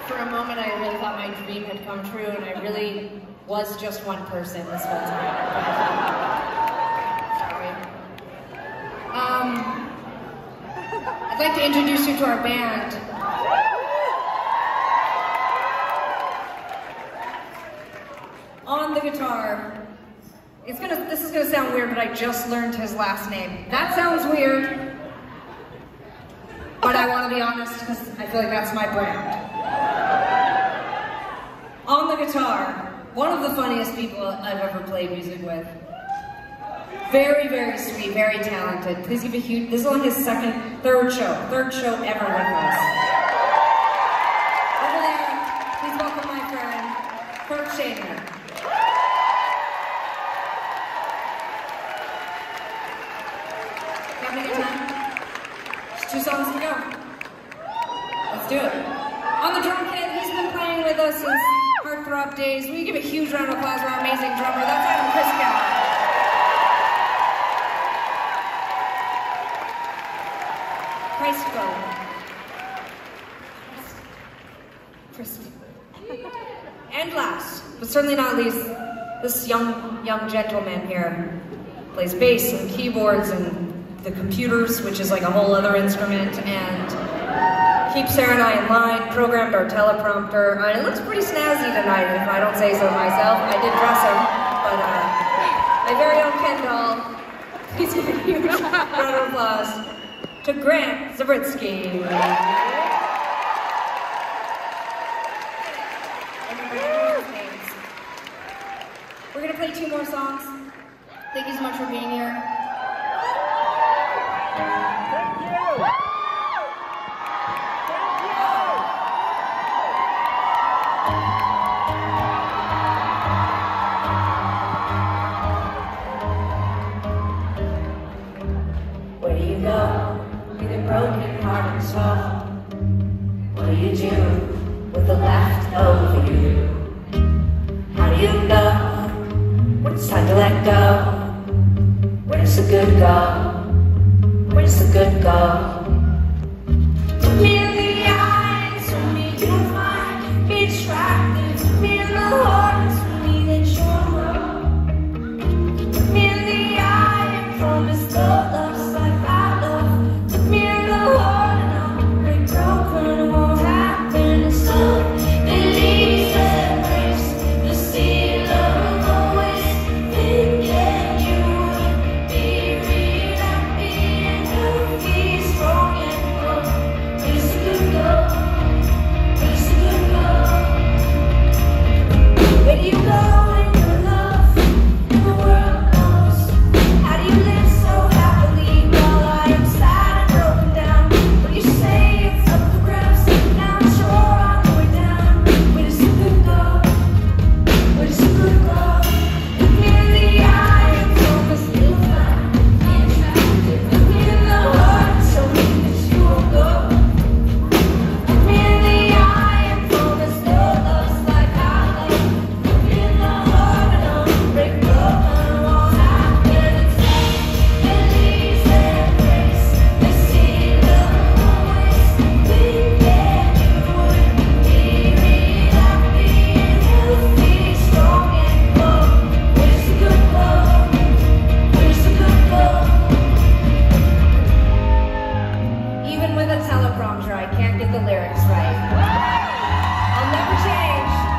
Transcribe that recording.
For a moment, I really thought my dream had come true, and I really was just one person this whole time. Sorry. I'd like to introduce you to our band. On the guitar, this is gonna sound weird, but I just learned his last name. That sounds weird, but I want to be honest because I feel like that's my brand. On the guitar, one of the funniest people I've ever played music with. Very, very sweet, very talented. Please give a huge, this is only his third show ever with us. Over there, please welcome my friend, Kurt Shaner. Having a good time? Just 2 songs to go. Let's do it. On the drum kit, he's been playing with us since Heartthrob days. Will you give a huge round of applause for our amazing drummer? That's Adam Christgau. And last, but certainly not least, this young gentleman here plays bass and keyboards and the computers, which is like a whole other instrument, and keeps Sara and I in line, programmed our teleprompter. It looks pretty snazzy tonight, if I don't say so myself. I did dress him, but my very own Ken doll. Please give a huge round of applause to Grant Zabritsky. We're gonna play 2 more songs. Thank you so much for being here. Thank you. Where do you go with a broken heart and soul? What do you do with the left over you? How do you know when it's time to let go? Where does the good go? Where does the good go? Look me in the eyes, tell me you'll find me attractive. Look me in the heart, tell me that you're wrong. Look me in the eye and promise to love like I love. Look me in the heart and I'll break broken, it won't happen. And so it leaves that grace, the seal of always thinking you would be real happy and healthy, strong and cold. Where does the good go? Where does the good go? Where do you go when you're loved and the world knows? How do you live so happily while I am sad and broken down? When you say it's up for grabs, now I'm sure on the way down. Where does the good go? Where does the good go? Look me in the eye and promise you'll find me attractive. Look me in the heart and show me that you won't go. Look me in the eye and promise your love's like I love. Look me in the heart and I'll break broken, it won't happen. It's at least their grace, the seal of always thinking you would be real happy and healthy, strong and cold. Where does the good go? Where does the good go? Even with a teleprompter, I can't get the lyrics right. I'll never change.